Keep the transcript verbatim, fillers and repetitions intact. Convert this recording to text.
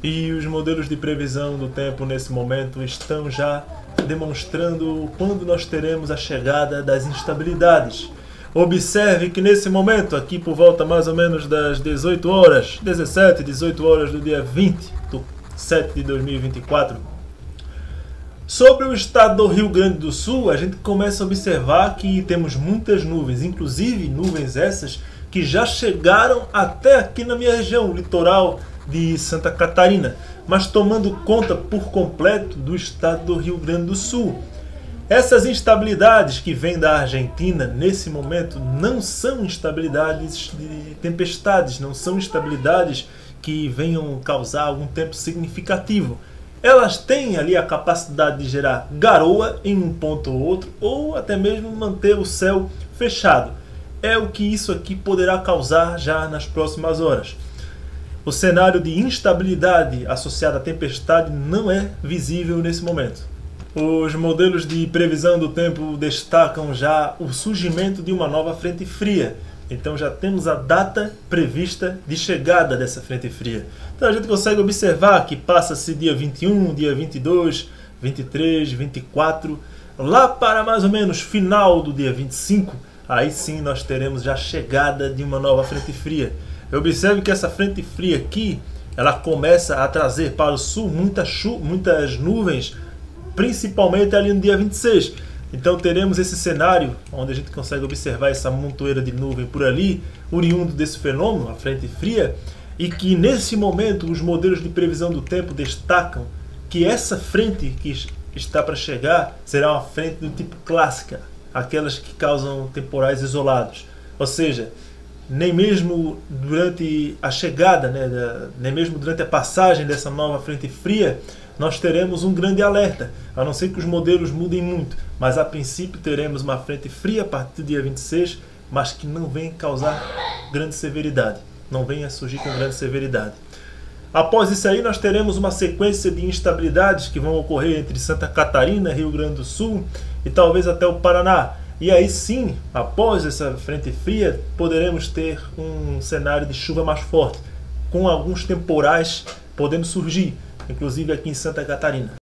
E os modelos de previsão do tempo nesse momento estão já demonstrando quando nós teremos a chegada das instabilidades. Observe que nesse momento, aqui por volta mais ou menos das dezoito horas, dezessete, dezoito horas do dia vinte de setembro de dois mil e vinte e quatro, sobre o estado do Rio Grande do Sul, a gente começa a observar que temos muitas nuvens, inclusive nuvens essas que já chegaram até aqui na minha região, o litoral de Santa Catarina, mas tomando conta por completo do estado do Rio Grande do Sul. Essas instabilidades que vêm da Argentina, nesse momento, não são instabilidades de tempestades, não são instabilidades que venham causar algum tempo significativo. Elas têm ali a capacidade de gerar garoa em um ponto ou outro, ou até mesmo manter o céu fechado. É o que isso aqui poderá causar já nas próximas horas. O cenário de instabilidade associado à tempestade não é visível nesse momento. Os modelos de previsão do tempo destacam já o surgimento de uma nova frente fria. Então já temos a data prevista de chegada dessa frente fria. Então a gente consegue observar que passa-se dia vinte e um, dia vinte e dois, vinte e três, vinte e quatro, lá para mais ou menos final do dia vinte e cinco, aí sim nós teremos já a chegada de uma nova frente fria. Observe que essa frente fria aqui, ela começa a trazer para o sul muita chu muitas nuvens, principalmente ali no dia vinte e seis. Então teremos esse cenário onde a gente consegue observar essa montoeira de nuvem por ali, oriundo desse fenômeno, a frente fria, e que nesse momento os modelos de previsão do tempo destacam que essa frente que está para chegar será uma frente do tipo clássica, aquelas que causam temporais isolados. Ou seja, nem mesmo durante a chegada, né, da, nem mesmo durante a passagem dessa nova frente fria, nós teremos um grande alerta, a não ser que os modelos mudem muito, mas a princípio teremos uma frente fria a partir do dia vinte e seis, mas que não vem causar grande severidade, não venha surgir com grande severidade. Após isso aí nós teremos uma sequência de instabilidades que vão ocorrer entre Santa Catarina, Rio Grande do Sul e talvez até o Paraná. E aí sim, após essa frente fria, poderemos ter um cenário de chuva mais forte, com alguns temporais podendo surgir, inclusive aqui em Santa Catarina.